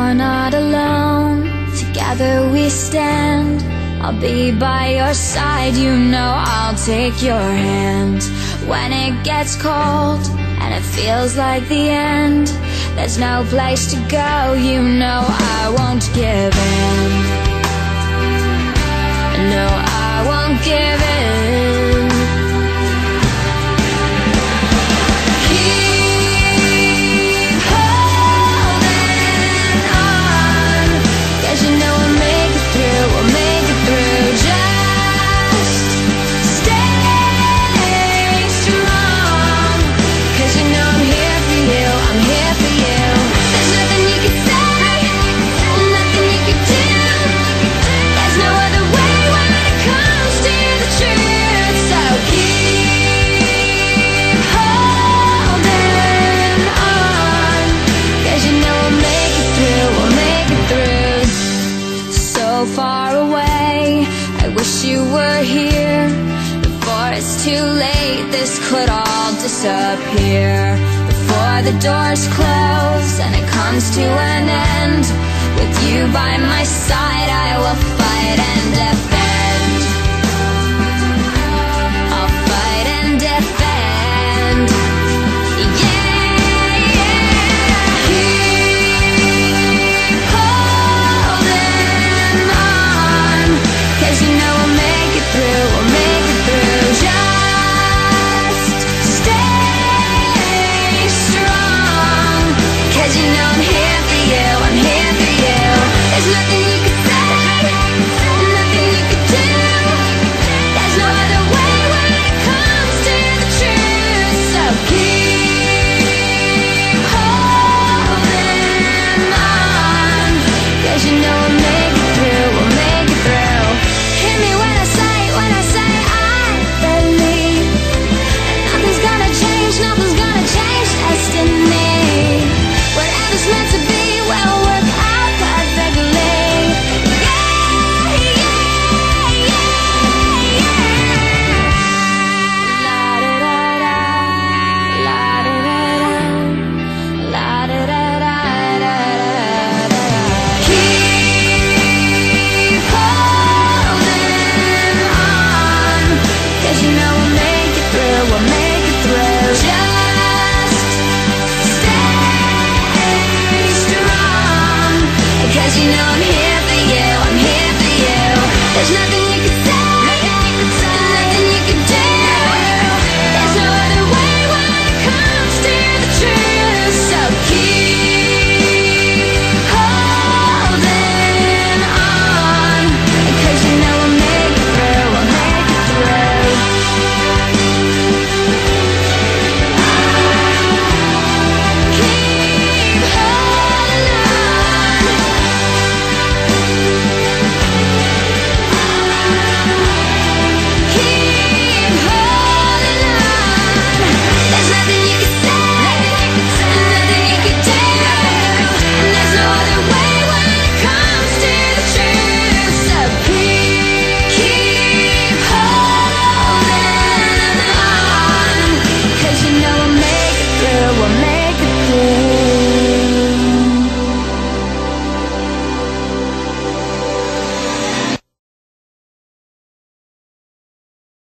You're not alone, together we stand. I'll be by your side, you know I'll take your hand. When it gets cold and it feels like the end, there's no place to go, you know I won't give in. No, I won't give in. Keep holding on, 'cause you know we'll make it through, we'll make it through. Just stay strong, 'cause you know I'm here for you, I'm here for you. There's nothing you can say, nothing you can do. There's no other way when it comes to the truth. So keep holding on, 'cause you know we'll make it through, we'll make it through. So far away, I wish you were here. Before it's too late, this could all disappear. Before the doors close and it comes to an end, with you by my side I will fight and defend. I'll fight and defend. Yeah, yeah. Keep holding on, 'cause you know we'll make it through, we'll make it through. Just stay strong, 'cause you know I'm here for you, I'm here for you. There's nothing you can say, nothing you can do. There's no other way when it comes to the truth. So keep holding on, 'cause you know we'll make it through, we'll make it through. Hear me when I say I believe. Nothing's gonna change, nothing's gonna change destiny. Whatever's meant to be will work out perfectly. Yeah, yeah, yeah, yeah. La-da-da-da, la-da-da-da, la-da-da-da-da-da-da. Keep holding on, 'cause you know we'll make it through, we'll make it through. Just stay strong, 'cause you know I'm here for you, I'm here for you. There's nothing